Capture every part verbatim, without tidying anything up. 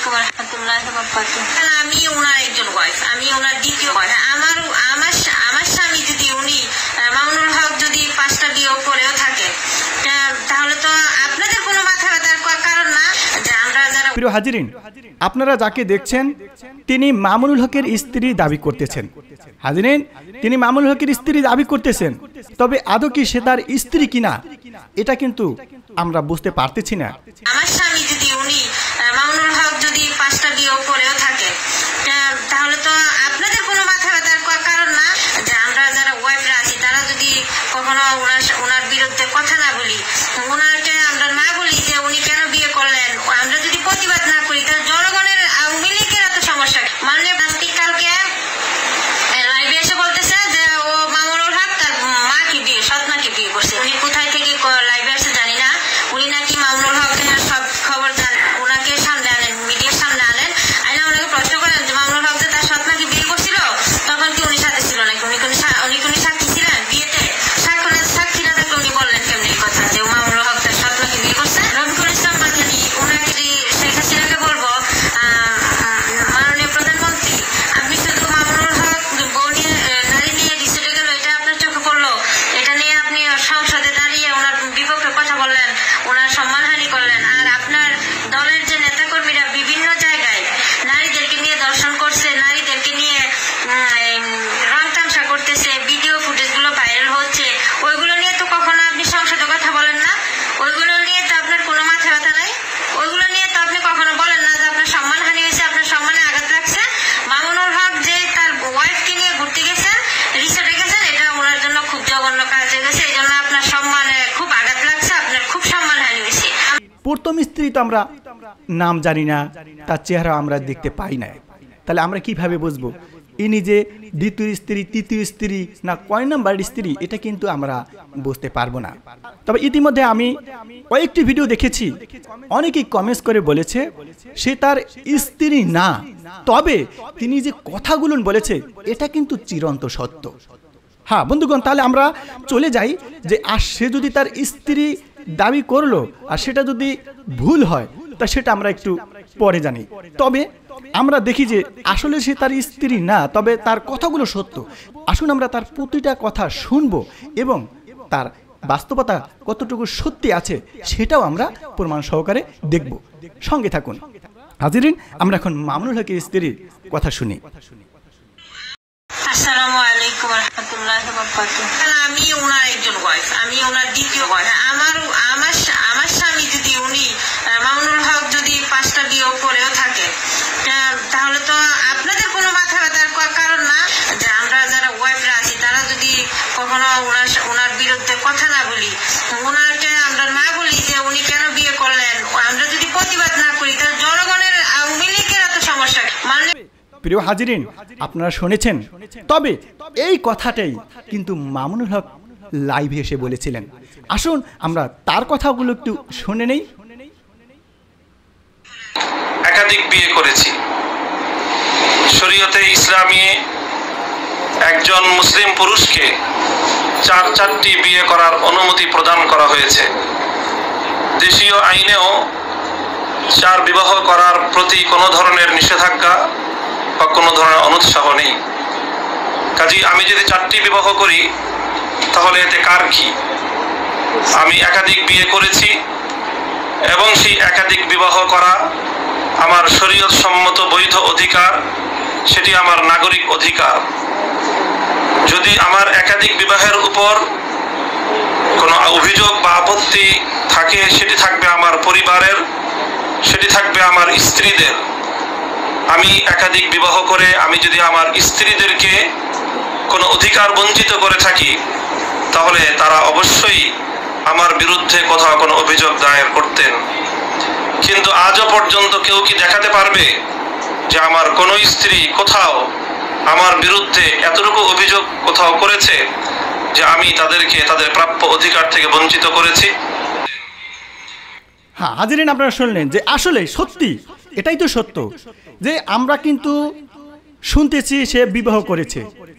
আলাইকুম ওয়া রাহমাতুল্লাহি ওয়া বারাকাতুহু। আমি ওনার একজন ওয়াইফ, আমি ওনার দ্বিতীয় ওয়াইফ। আমার আমার আমার স্বামী যদি উনি মামুনুল হক যদি পাঁচটা বিয়ে করেও থাকে তাহলে তো আপনাদের কোনো মাথা ব্যথার কারণ না যে আমরা যারা। প্রিয় হাজিরিন, আপনারা যাকে দেখছেন তিনি মামুনুল হকের স্ত্রী দাবি করতেছেন। হাজিরিন, তিনি মামুনুল হকের স্ত্রী দাবি করতেছেন, তবে আদৌ কি সে তার স্ত্রী কিনা এটা কিন্তু আমরা বুঝতে পারতেছি না। আমার স্বামী যদি উনি মামুনুল হক যদি পাঁচটা বিয়ে করেও থাকে তাহলে তো আপনাদের কোনো মাথা ব্যথার কারণ না যে আমরা যারা ওয়াইফরা আছি তারা যদি কখনো ওনার ওনার বিরুদ্ধে কথা না বলি, ওনাকে আমরা না বলি যে উনি কেন বিয়ে করলেন, আমরা যদি প্রতিবাদ না করি তাহলে জনগণের আওয়ামী লীগের এত সমস্যা। মাননীয় প্লাস্টিক কালকে লাইভে এসে বলতেছে যে ও মামুনুল হক তার মাকে বিয়ে সৎ মাকে বিয়ে করছে। উনি কোথায় থেকে লাইভে আসে জানি না, উনি নাকি মামুনুল হকের সব খবর জানেন, ওনাকে সামনে আনেন, মিডিয়ার সামনে আনেন, আইনা ওনাকে প্রশ্ন করেন যে মামুনুল হক যে তার সৎ মাকে বিয়ে করছিল তখন কি উনি সাথে ছিল নাকি, উনি উনি উনি সাক্ষী ছিলেন বিয়েতে? সাক্ষ্য সাক্ষী না থাকলে উনি বললেন কেমনি এই কথা যে মামুনুল হক তার সৎ মাকে বিয়ে করছে? রফিকুল ইসলাম মাদানী ওনাকে শেখ হাসিনাকে বলবো, মাননীয় প্রধানমন্ত্রী আপনি শুধু মামুনুল হক বউ নিয়ে নারী নিয়ে ডিসিডে গেল এটা আপনার চোখে পড়লো, এটা নিয়ে আপনি সংসদে দাঁড়িয়ে ওনার বিপক্ষে কথা বললেন, ওনার সম্মানহানি করলেন, আর আপনার দলের যে নেতাকর্মীরা বিভিন্ন জায়গায় নারীদেরকে নিয়ে দর্শন করছে, নারীদেরকে নিয়ে রং তামসা করতেছে, ভিডিও ফুটেজগুলো ভাইরাল হচ্ছে, ওইগুলো নিয়ে তো কখনো আপনি সংসদে কথা বলেন না, ওইগুলো নিয়ে তো আপনার কোনো মাথা ব্যথা নাই, ওইগুলো নিয়ে তো আপনি কখনো বলেন না যে আপনার সম্মানহানি হয়েছে, আপনার সম্মানে আঘাত লাগছে। মামুনুল হক যে তার ওয়াইফকে নিয়ে ঘুরতে গেছেন, রিসোর্টে গেছেন, এটা ওনার জন্য খুব জঘন্য কাজ হয়ে গেছে, এই জন্য আপনার সম্মানে খুব আঘাত লাগছে, আপনার খুব সম্মানহানি হয়েছে। প্রথম স্ত্রী তো আমরা নাম জানি না, তার চেহারা আমরা দেখতে পাই না, তাহলে আমরা কিভাবে বুঝবো ইনি যে দ্বিতীয় স্ত্রী, তৃতীয় স্ত্রী না কয় নাম্বার স্ত্রী এটা কিন্তু আমরা বুঝতে পারবো না। তবে ইতিমধ্যে আমি কয়েকটি ভিডিও দেখেছি, অনেকেই কমেন্টস করে বলেছে সে তার স্ত্রী না, তবে তিনি যে কথাগুলো বলেছে এটা কিন্তু চিরন্ত সত্য। হ্যাঁ বন্ধুগণ, তাহলে আমরা চলে যাই যে আর সে যদি তার স্ত্রী দাবি করলো আর সেটা যদি ভুল হয় তা সেটা আমরা একটু পরে জানি। তবে আমরা দেখি যে আসলে সে তার স্ত্রী না, তবে তার কথাগুলো সত্য। আসুন আমরা তার প্রতিটা কথা শুনবো এবং তার বাস্তবতা কতটুকু সত্যি আছে সেটাও আমরা প্রমাণ সহকারে দেখব। সঙ্গে থাকুন হাজিরিন, আমরা এখন মামুনুল হকের স্ত্রীর কথা শুনি। আসসালামু আলাইকুম ওয়া রাহমাতুল্লাহি ওয়া বারাকাতুহু। আমি ওনার একজন ওয়াইফ, আমি ওনার দ্বিতীয় ওয়াইফ। আমার আমার আমার স্বামী যদি উনি মামুনুল হক যদি পাঁচটা বিয়ে করেও থাকে তাহলে তো আপনাদের কোনো মাথা ব্যথার কারণ না যে আমরা যারা ওয়াইফরা আছি তারা যদি কখনো ওনার ওনার বিরুদ্ধে কথা না বলি, ওনাকে আমরা না বলি যে উনি কেন বিয়ে করলেন, আমরা যদি প্রতিবাদ না করি তাহলে জনগণের আওয়ামী লীগের এত সমস্যা। মানে প্রিয় হাজিরিন, আপনারা শুনেছেন, তবে এই কথাটাই কিন্তু মামুনুল হক লাইভে এসে বলেছিলেন। আসুন আমরা তার কথাগুলো একটু শুনে নেই। একাধিক বিয়ে করেছি। শরীয়তে ইসলামী একজন মুসলিম পুরুষকে চার চারটি বিয়ে করার অনুমতি প্রদান করা হয়েছে। দেশীয় আইনেও চার বিবাহ করার প্রতি কোনো ধরনের নিষেধাজ্ঞা বা কোনো ধরনের অনুৎসাহ নেই। কাজেই আমি যদি চারটি বিবাহ করি তাহলে এতে কার কি? আমি একাধিক বিয়ে করেছি এবং সেই একাধিক বিবাহ করা আমার শরীয়ত সম্মত বৈধ অধিকার, সেটি আমার নাগরিক অধিকার। যদি আমার একাধিক বিবাহের উপর কোনো অভিযোগ বা আপত্তি থাকে সেটি থাকবে আমার পরিবারের, সেটি থাকবে আমার স্ত্রীদের। আমি একাধিক বিবাহ করে আমি যদি আমার স্ত্রীদেরকে কোনো অধিকার বঞ্চিত করে থাকি তাহলে তারা অবশ্যই আমার বিরুদ্ধে কোথাও কোনো অভিযোগ দায়ের করতেন। কিন্তু আজও পর্যন্ত কেউ কি দেখাতে পারবে যে আমার কোনো স্ত্রী কোথাও আমার বিরুদ্ধে এতটুকু অভিযোগ কোথাও করেছে যে আমি তাদেরকে তাদের প্রাপ্য অধিকার থেকে বঞ্চিত করেছি? হ্যাঁ হাজিরিন, আপনারা শুনলেন যে আসলে সত্যি, এটাই তো সত্য যে আমরা কিন্তু শুনতেছি সে বিবাহ করেছে।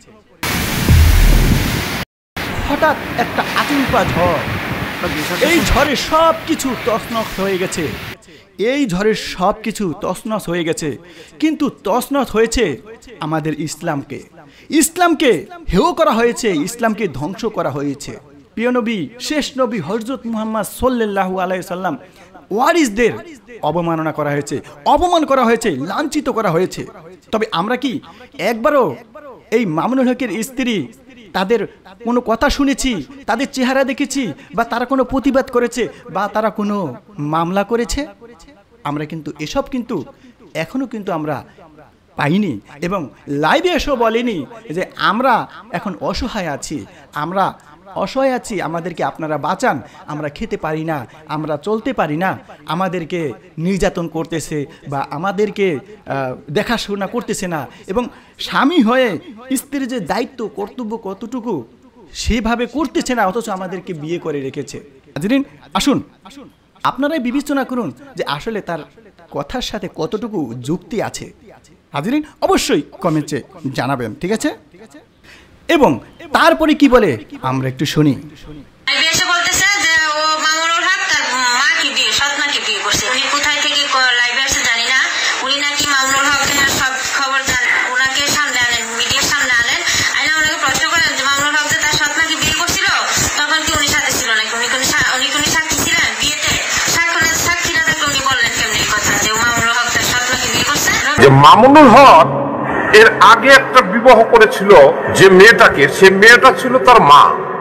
হঠাৎ একটা আচমকা ঝড়, এই ঝড়ে সব কিছু তছনছ হয়ে গেছে। এই ঝড়ের সব কিছু তছনছ হয়ে গেছে, কিন্তু তছনছ হয়েছে আমাদের ইসলামকে। ইসলামকে হেয় করা হয়েছে, ইসলামকে ধ্বংস করা হয়েছে। প্রিয় নবী, শেষ নবী হযরত মুহাম্মদ সাল্লাল্লাহু আলাইহি সাল্লাম ওয়ারিসদের অবমাননা করা হয়েছে, অপমান করা হয়েছে, লাঞ্ছিত করা হয়েছে। তবে আমরা কি একবারও এই মামুনুল হকের স্ত্রী তাদের কোনো কথা শুনেছি, তাদের চেহারা দেখেছি, বা তারা কোনো প্রতিবাদ করেছে, বা তারা কোনো মামলা করেছে? আমরা কিন্তু এসব কিন্তু এখনো কিন্তু আমরা পাইনি, এবং লাইভে এসেও বলেনি যে আমরা এখন অসহায় আছি, আমরা অসহায় আছি, আমাদেরকে আপনারা বাঁচান, আমরা খেতে পারি না, আমরা চলতে পারি না, আমাদেরকে নির্যাতন করতেছে বা আমাদেরকে দেখাশোনা করতেছে না, এবং স্বামী হয়ে স্ত্রীর যে দায়িত্ব কর্তব্য কতটুকু সেভাবে করতেছে না, অথচ আমাদেরকে বিয়ে করে রেখেছে। হাজরিন, আসুন আপনারাই বিবেচনা করুন যে আসলে তার কথার সাথে কতটুকু যুক্তি আছে। হাজরিন, অবশ্যই কমেন্টে জানাবেন, ঠিক আছে? এবং তারপরে কি বলে আমরা একটু শুনি। এসে বলতেছে যে ও মামুনুল হক তার মাকে বিয়ে, সৎমাকে বিয়ে করছে। উনি কোথায় থেকে লাইভে আসে জানি না, উনি নাকি মামুনুল হকের সব খবর জানেন, ওনাকে সামনে আনেন, মিডিয়ার সামনে আনেন, আইনা ওনাকে প্রশ্ন করেন যে মামুনুল হক যে তার সৎমাকে বিয়ে করছিল তখন কি উনি সাথে ছিল নাকি, উনি উনি উনি সাক্ষী ছিলেন বিয়েতে? সাক্ষ্য সাক্ষী না থাকলে উনি বললেন কেমনি এই কথা যে মামুনুল হক তার সৎমাকে বিয়ে করছে? যে মামুনুল হক এর আগে একটা বিবাহ করেছিল যে মেয়েটাকে, সে মেয়েটা ছিল তার মা,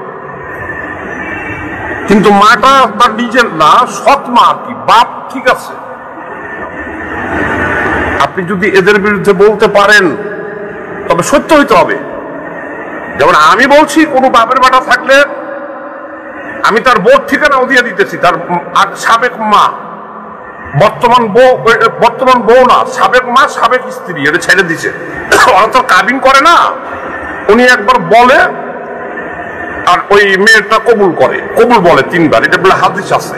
কিন্তু মাটা তার নিজের না, সৎ মা আর কি, বাপ। ঠিক আছে, আপনি যদি এদের বিরুদ্ধে বলতে পারেন তবে সত্য হইতে হবে। যেমন আমি বলছি, কোনো বাপের বাটা থাকলে আমি তার বোর ঠিকানাও দিয়ে দিতেছি, তার সাবেক মা, বর্তমান বউ, বর্তমান বউ না, সাবেক মা, সাবেক স্ত্রী, এটা ছেড়ে দিছে। ওরা তো কাবিন করে না, উনি একবার বলে আর ওই মেয়েটা কবুল করে, কবুল বলে তিনবার, এটা বলে হাদিস আছে।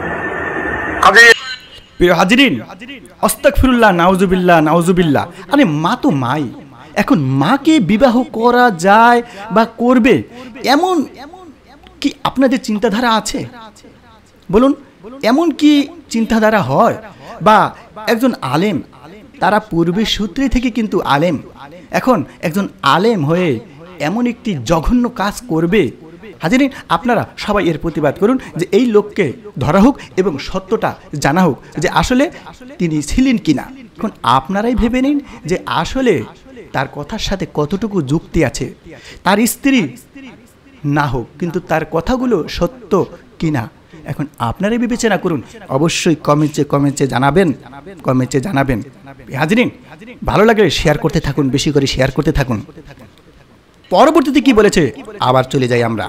প্রিয় হাজিরিন, আস্তাগফিরুল্লাহ, নাউজুবিল্লাহ, নাউজুবিল্লাহ। আরে মা তো মাই, এখন মাকে বিবাহ করা যায় বা করবে এমন কি আপনাদের চিন্তাধারা আছে? বলুন, এমন কি চিন্তাধারা হয়? বা একজন আলেম, তারা পূর্বের সূত্রে থেকে কিন্তু আলেম, এখন একজন আলেম হয়ে এমন একটি জঘন্য কাজ করবে? হাজিরিন, আপনারা সবাই এর প্রতিবাদ করুন যে এই লোককে ধরা হোক এবং সত্যটা জানা হোক যে আসলে তিনি ছিলেন কিনা। এখন আপনারাই ভেবে নিন যে আসলে তার কথার সাথে কতটুকু যুক্তি আছে। তার স্ত্রী না হোক, কিন্তু তার কথাগুলো সত্য কিনা এখন আপনারাই বিবেচনা করুন। অবশ্যই কমেন্টে কমেন্টে জানাবেন, কমেন্টে জানাবেন। হাজিরিন, ভালো লাগলে শেয়ার করতে থাকুন, বেশি করে শেয়ার করতে থাকুন। পরবর্তীতে কি বলেছে আবার চলে যাই আমরা।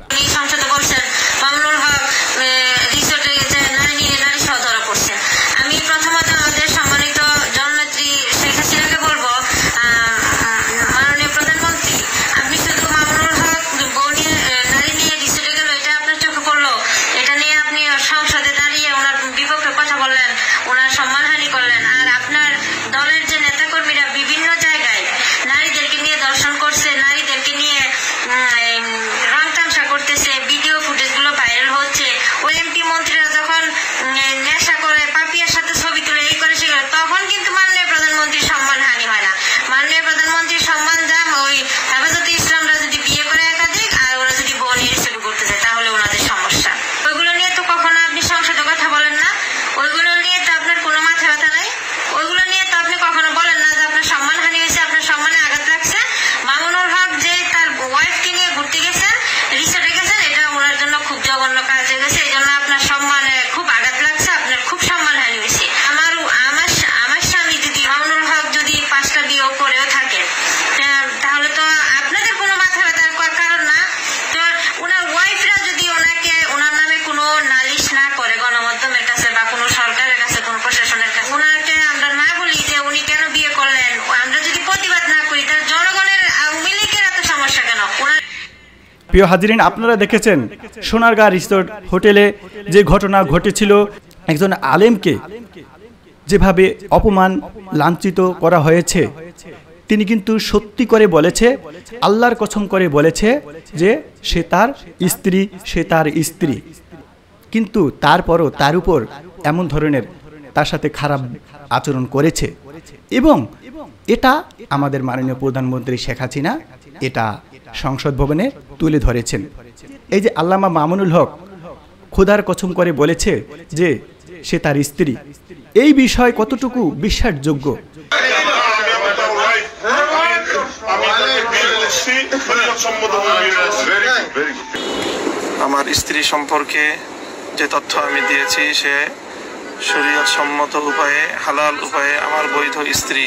আমি প্রথমত আমাদের সম্মানিত জননেত্রী শেখ হাসিনাকে বলবো, মাননীয় প্রধানমন্ত্রী, আপনি শুধু মামুনুল হক বউ নিয়ে নারী নিয়ে রিসোর্টে গেল এটা আপনার চোখে পড়লো, এটা নিয়ে আপনি সংসদে দাঁড়িয়ে ওনার বিপক্ষে কথা বললেন, ওনার সম্মানহানি করলেন, আর আপনার দলের যে নেতাকর্মীরা বিভিন্ন জায়গায় নারীদেরকে নিয়ে দর্শন করছে, নারীদেরকে নিয়ে রং তামসা করতেছে, ভিডিও ফুটেজগুলো ভাইরাল হচ্ছে। ওই এমপি মন্ত্রীরা যখন নেশা করে পাপিয়ার সাথে ছবি তুলে এই করে সেগুলো, তখন কিন্তু মাননীয় প্রধানমন্ত্রীর সম্মানহানি হয় না। মাননীয় প্রধানমন্ত্রীর সম্মান দাম ওই হেফাজতে ইসলামরা যদি বিয়ে করে একাধিক আর ওরা যদি বউ নিয়ে রিসোর্ট করতে চায় তাহলে ওনাদের সমস্যা। ওইগুলো নিয়ে তো কখনো আপনি সংসদে কথা বলেন না, ওইগুলো নিয়ে তো আপনার কোনো মাথা ব্যথা নাই, ওইগুলো নিয়ে তো আপনি কখনো বলেন না যে আপনার সম্মানহানি হয়েছে, আপনার সম্মানে আঘাত লাগছে। মামুনুল হক যে তার ওয়াইফকে নিয়ে ঘুরতে গেছেন, রিসোর্টে গেছেন, এটা ওনার জন্য খুব জঘন্য কাজ হয়ে গেছে, এই জন্য আপনার সম্মানে খুব আঘাত লাগছে, আপনার খুব সম্মানহানি হয়েছে। আমার আমার আমার স্বামী যদি মামুনুল হক যদি পাঁচটা বিয়ে করেও থাকে তাহলে তো আপনাদের কোনো মাথা ব্যথার কারণ না। তো ওনার ওয়াইফরা যদি ওনাকে ওনার নামে কোনো নালিশ না করে গণমাধ্যমের কাছে বা কোনো সরকারের কাছে, কোনো প্রশাসনের কাছে, ওনাকে আমরা না বলি যে উনি কেন বিয়ে করলেন, আমরা যদি প্রতিবাদ না করি তাহলে জনগণের আওয়ামী লীগের এত সমস্যা কেন? ওনার প্রিয় হাজিরিন, আপনারা দেখেছেন সোনারগাঁ রিসোর্ট হোটেলে যে ঘটনা ঘটেছিল, একজন আলেমকে যেভাবে অপমান লাঞ্ছিত করা হয়েছে, তিনি কিন্তু সত্যি করে বলেছে, আল্লাহর কসম করে বলেছে যে সে তার স্ত্রী, সে তার স্ত্রী, কিন্তু তারপরও তার উপর এমন ধরনের তার সাথে খারাপ আচরণ করেছে এবং এটা আমাদের মাননীয় প্রধানমন্ত্রী শেখ হাসিনা এটা সংসদ ভবনে তুলে ধরেছেন। এই যে আল্লামা মামুনুল হক খোদার কসম করে বলেছে যে সে তার স্ত্রী, এই বিষয় কতটুকু বিশ্বাসযোগ্য? আমার স্ত্রী সম্পর্কে যে তথ্য আমি দিয়েছি সে শরীয়ত সম্মত উপায়ে হালাল উপায়ে আমার বৈধ স্ত্রী।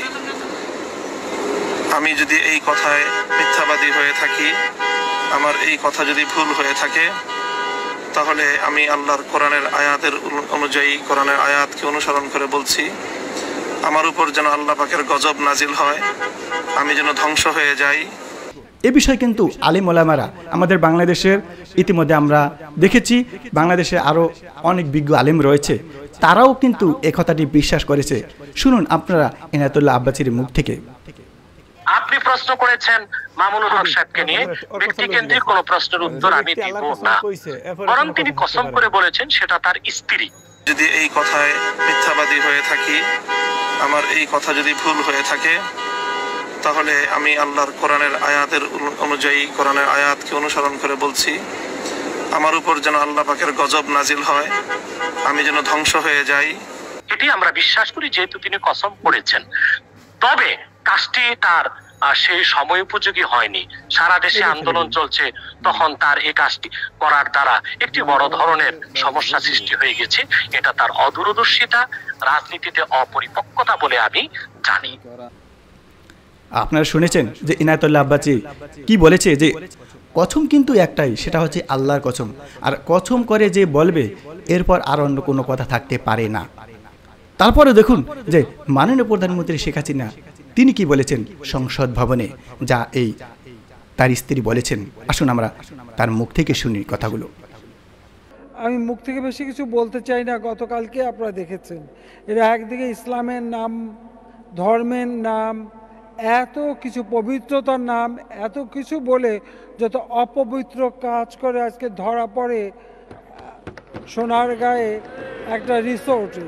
আমি যদি এই কথায় মিথ্যাবাদী হয়ে থাকি, আমার এই কথা যদি ভুল হয়ে থাকে, তাহলে আমি আল্লাহর কোরআনের আয়াতের অনুযায়ী কোরআনের আয়াতকে অনুসরণ করে বলছি, আমার উপর যেন আল্লাহ পাকের গজব নাজিল হয়, আমি যেন ধ্বংস হয়ে যাই। এ বিষয়ে কিন্তু আলিম ওলামারা আমাদের বাংলাদেশের ইতিমধ্যে আমরা দেখেছি, বাংলাদেশে আরও অনেক বিজ্ঞ আলিম রয়েছে, তারাও কিন্তু এ কথাটি বিশ্বাস করেছে। শুনুন আপনারা ইনায়েতুল্লাহ আব্বাসীর মুখ থেকে। আপনি প্রশ্ন করেছেন মামুনুল হক সাহেবকে নিয়ে, ব্যক্তি কেন্দ্রিক কোনো প্রশ্নের উত্তর আমি দিব না, বরং তিনি কসম করে বলেছেন সেটা তার স্ত্রী। যদি এই কথায় মিথ্যাবাদী হয়ে থাকি, আমার এই কথা যদি ভুল হয়ে থাকে, তাহলে আমি আল্লাহর কোরআনের আয়াতের অনুযায়ী কোরআনের আয়াতকে অনুসরণ করে বলছি, আমার উপর যেন আল্লাহ পাকের গজব নাজিল হয়, আমি যেন ধ্বংস হয়ে যাই। এটি আমরা বিশ্বাস করি যেহেতু তিনি কসম করেছেন। তবে কাজটি তার সেই সময় উপযোগী হয়নি, সারা দেশে আন্দোলন চলছে, তখন তার এই কাজটি করার দ্বারা একটি বড় ধরনের সমস্যা সৃষ্টি হয়ে গেছে। এটা তার অদূরদর্শিতা, রাজনীতিতে অপরিপক্কতা বলে আমি জানি। আপনারা শুনেছেন যে ইনায়েতুল্লাহ আব্বাসী কি বলেছে, যে কসম কিন্তু একটাই, সেটা হচ্ছে আল্লাহর কসম, আর কসম করে যে বলবে এরপর আর অন্য কোনো কথা থাকতে পারে না। তারপরে দেখুন যে মাননীয় প্রধানমন্ত্রী শেখ হাসিনা তিনি কি বলেছেন সংসদ ভবনে, যা এই তার স্ত্রী বলেছেন। আসুন আমরা তার মুখ থেকে শুনি কথাগুলো। আমি মুখ থেকে বেশি কিছু বলতে চাই না। গতকালকে আপনারা দেখেছেন এরা একদিকে ইসলামের নাম, ধর্মের নাম, এত কিছু পবিত্রতার নাম, এত কিছু বলে যত অপবিত্র কাজ করে আজকে ধরা পড়ে সোনারগাঁয়ে একটা রিসোর্টে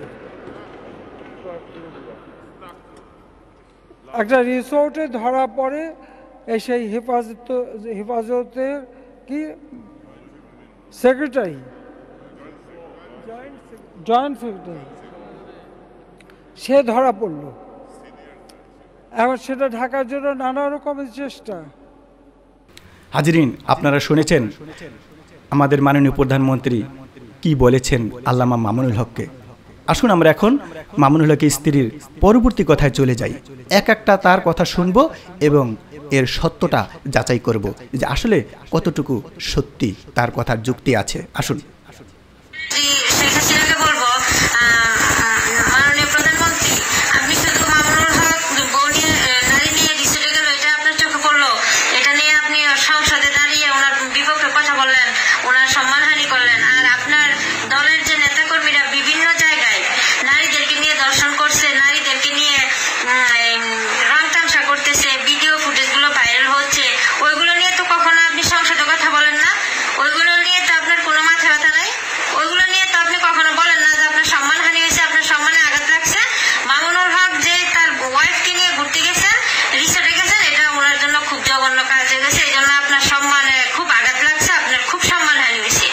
একটা রিসোর্টে ধরা পড়ে এই সেই হেফাজত হেফাজতের কি সেক্রেটারি, জয়েন্ট সেক্রেটারি, সে ধরা পড়ল। এখন সেটা ঢাকার জন্য নানা রকমের চেষ্টা। হাজরিন, আপনারা শুনেছেন আমাদের মাননীয় প্রধানমন্ত্রী কি বলেছেন আল্লামা মামুনুল হককে। আসুন আমরা এখন মামুনুল হকের স্ত্রীর পরবর্তী কথায় চলে যাই, এক একটা তার কথা শুনবো এবং এর সত্যটা যাচাই করব যে আসলে কতটুকু সত্যি তার কথার যুক্তি আছে। আসুন। শেখ হাসিনাকে বলবো, মাননীয় প্রধানমন্ত্রী, আপনি শুধু মামুনুল হক বউ নিয়ে নারী নিয়ে রিসোর্টে গেল এটা আপনার চোখে পড়লো, এটা নিয়ে আপনি সংসদে দাঁড়িয়ে ওনার বিপক্ষে কথা বললেন, ওনার সম্মানহানি করলেন, আর আপনার দলের যে নেতাকর্মীরা বিভিন্ন জায়গায় নারীদেরকে নিয়ে দর্শন করছে, নারীদেরকে নিয়ে রং তামসা করতেছে, ভিডিও ফুটেজগুলো ভাইরাল হচ্ছে, ওইগুলো নিয়ে তো কখনো আপনি সংসদে কথা বলেন না, ওইগুলো নিয়ে তো আপনার কোনো মাথা ব্যথা নাই, ওইগুলো নিয়ে তো আপনি কখনো বলেন না যে আপনার সম্মানহানি হয়েছে, আপনার সম্মানে আঘাত লাগছে। মামুনুল হক যে তার ওয়াইফকে নিয়ে ঘুরতে গেছেন, রিসোর্টে গেছেন, এটা ওনার জন্য খুব জঘন্য কাজ হয়ে গেছে, এই জন্য আপনার সম্মানে খুব আঘাত লাগছে, আপনার খুব সম্মানহানি হয়েছে।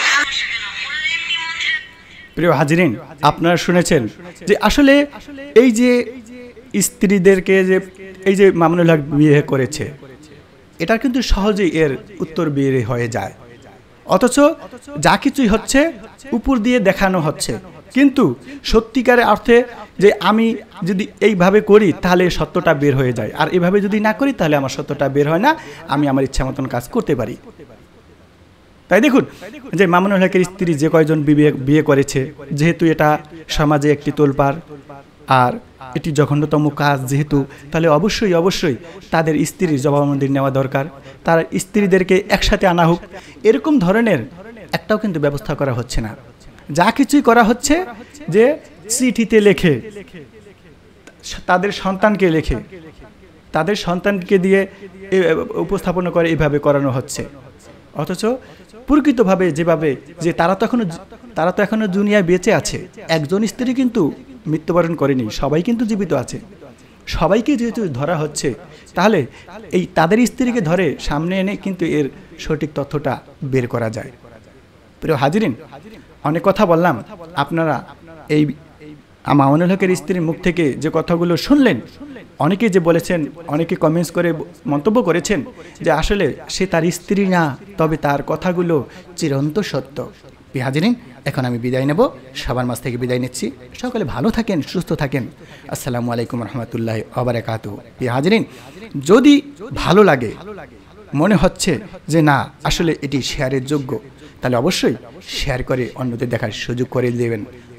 প্রিয় হাজিরিন, আপনারা শুনেছেন যে আসলে এই যে স্ত্রীদেরকে যে এই যে মামুনুল হক বিয়ে করেছে, এটা কিন্তু সহজেই এর উত্তর বিয়ে হয়ে যায়, অথচ যা কিছুই হচ্ছে উপর দিয়ে দেখানো হচ্ছে, কিন্তু সত্যিকারের অর্থে যে আমি যদি এইভাবে করি তাহলে সত্যটা বের হয়ে যায়, আর এভাবে যদি না করি তাহলে আমার সত্যটা বের হয় না, আমি আমার ইচ্ছা মতন কাজ করতে পারি। তাই দেখুন যে মামুনুল হকের স্ত্রী যে কয়জন বিয়ে বিয়ে করেছে, যেহেতু এটা সমাজে একটি তোলপাড় আর এটি জঘন্যতম কাজ যেহেতু, তাহলে অবশ্যই অবশ্যই তাদের স্ত্রীর জবাববন্দি নেওয়া দরকার, তার স্ত্রীদেরকে একসাথে আনা হোক, এরকম ধরনের একটাও কিন্তু ব্যবস্থা করা হচ্ছে না। যা কিছুই করা হচ্ছে যে চিঠিতে লেখে, তাদের সন্তানকে লেখে, তাদের সন্তানকে দিয়ে উপস্থাপন করে এইভাবে করানো হচ্ছে, অথচ প্রকৃতভাবে যেভাবে যে তারা তো এখনো তারা তো এখনো দুনিয়ায় বেঁচে আছে, একজন স্ত্রী কিন্তু মৃত্যুবরণ করেনি, সবাই কিন্তু জীবিত আছে। সবাইকে যেহেতু ধরা হচ্ছে, তাহলে এই তাদের স্ত্রীকে ধরে সামনে এনে কিন্তু এর সঠিক তথ্যটা বের করা যায়। প্রিয় হাজিরিন, অনেক কথা বললাম, আপনারা এই মামুনুল হকের স্ত্রীর মুখ থেকে যে কথাগুলো শুনলেন, অনেকে যে বলেছেন, অনেকে কমেন্টস করে মন্তব্য করেছেন যে আসলে সে তার স্ত্রী না, তবে তার কথাগুলো চিরন্ত সত্য। প্রিয় হাজিরিন, এখন আমি বিদায় নেব, সবার মাঝ থেকে বিদায় নিচ্ছি। সকলে ভালো থাকেন, সুস্থ থাকেন। আসসালামু আলাইকুম রহমতুল্লাহ ওয়া বারাকাতুহু। প্রিয় হাজিরিন, যদি ভালো লাগে, মনে হচ্ছে যে না আসলে এটি শেয়ারের যোগ্য, তাহলে অবশ্যই শেয়ার করে অন্যদের দেখার সুযোগ করে দেবেন।